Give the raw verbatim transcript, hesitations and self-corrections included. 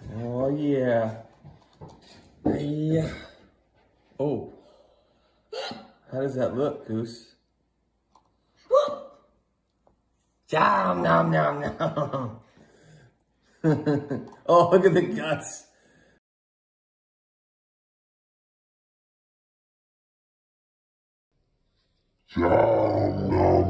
Oh, yeah. Yeah. Oh. How does that look, Goose? Nom, nom, nom, nom. Oh, look at the guts. Nom, nom,